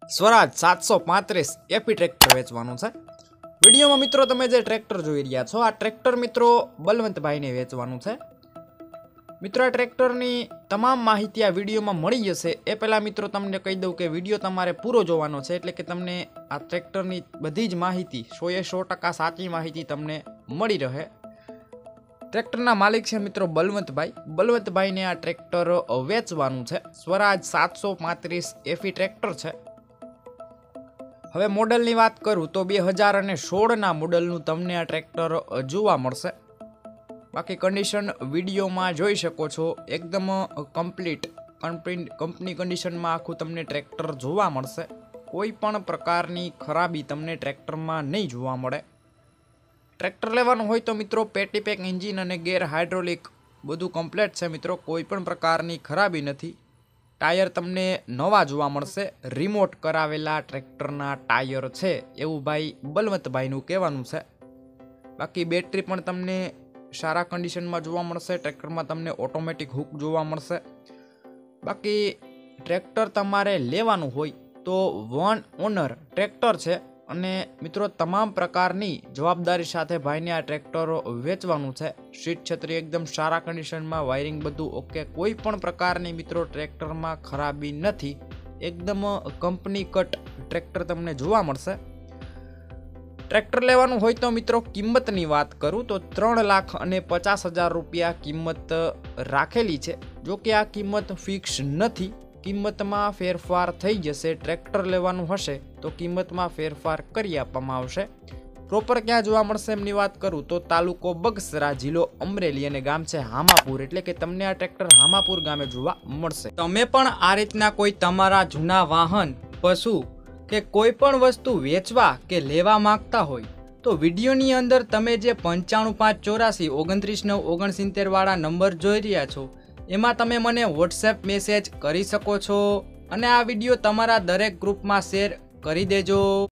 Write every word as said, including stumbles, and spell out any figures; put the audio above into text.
સ્વરાજ સાતસો પાંત્રીસ એફી ટ્રેક્ટર વેચવાનું છે। વિડીયોમાં મિત્રો તમે જે ટ્રેક્ટર જોઈ રહ્યા છો, આ ટ્રેક્ટર મિત્રો બલવંતભાઈને વેચવાનું છે। મિત્રો આ ટ્રેક્ટરની તમામ માહિતી આ વિડીયોમાં મળી જશે। એ પહેલાં મિત્રો તમને કહી દઉં કે વિડીયો તમારે પૂરો જોવાનો છે, એટલે કે તમને આ ટ્રેક્ટરની બધી જ માહિતી સો એ સો ટકા સાચી માહિતી તમને મળી રહે। ટ્રેક્ટરના માલિક છે મિત્રો બલવંતભાઈ। બલવંતભાઈને આ ટ્રેક્ટર વેચવાનું છે। સ્વરાજ સાતસો પાંત્રીસ એફી ટ્રેક્ટર છે। હવે મોડલની વાત કરું તો બે હજાર અને સોળના મોડલનું તમને આ ટ્રેક્ટર જોવા મળશે। બાકી કન્ડિશન વિડીયોમાં જોઈ શકો છો, એકદમ કમ્પ્લીટ કંપની કન્ડિશનમાં આખું તમને ટ્રેક્ટર જોવા મળશે। કોઈ પણ પ્રકારની ખરાબી તમને ટ્રેક્ટરમાં નહીં જોવા મળે। ટ્રેક્ટર લેવાનું હોય તો મિત્રો પેટી પેક એન્જિન અને ગેર હાઇડ્રોલિક બધું કમ્પ્લીટ છે મિત્રો, કોઈ પણ પ્રકારની ખરાબી નથી। ટાયર તમને નવા જોવા મળશે, રિમોટ કરાવેલા ટ્રેક્ટરના ટાયર છે એવું ભાઈ બલવંતભાઈનું કહેવાનું છે। બાકી બેટરી પણ તમને સારા કન્ડિશનમાં જોવા મળશે। ટ્રેક્ટરમાં તમને ઓટોમેટિક હુક જોવા મળશે। બાકી ટ્રેક્ટર તમારે લેવાનું હોય તો વન ઓનર ટ્રેક્ટર છે અને મિત્રો તમામ પ્રકારની જવાબદારી સાથે ભાઈને આ ટ્રેક્ટર વેચવાનું છે। સીટ છત્રી એકદમ સારા કન્ડિશનમાં, વાયરિંગ બધું ઓકે, કોઈ પણ પ્રકારની મિત્રો ટ્રેક્ટરમાં ખરાબી નથી। એકદમ કંપની કટ ટ્રેક્ટર તમને જોવા મળશે। ટ્રેક્ટર લેવાનું હોય તો મિત્રો કિંમતની વાત કરું તો ત્રણ લાખ અને પચાસ હજાર રૂપિયા કિંમત રાખેલી છે। જો કે આ કિંમત ફિક્સ નથી, કિંમતમાં ફેરફાર થઈ જશે। ટ્રેક્ટર લેવાનું હશે તો કિંમતમાં ફેરફાર કરી આપવામાં આવશે। પ્રોપર ક્યાં જોવા મળશે એમની વાત કરું તો તાલુકો બગસરા, જિલ્લો અમરેલી અને ગામ છે હામાપુર, એટલે કે તમને આ ટ્રેક્ટર હામાપુર ગામે જોવા મળશે। તમે પણ આ રીતના કોઈ તમારા જૂના વાહન, પશુ કે કોઈ પણ વસ્તુ વેચવા કે લેવા માંગતા હોય તો વિડીયોની અંદર તમે જે પંચાણું પાંચ ચોરાસી ઓગણત્રીસ નવ ઓગણસિત્તેર વાળા નંબર જોઈ રહ્યા છો, એમાં તમે મને વોટ્સએપ મેસેજ કરી શકો છો અને આ વિડીયો તમારા દરેક ગ્રુપમાં શેર કરી દેજો।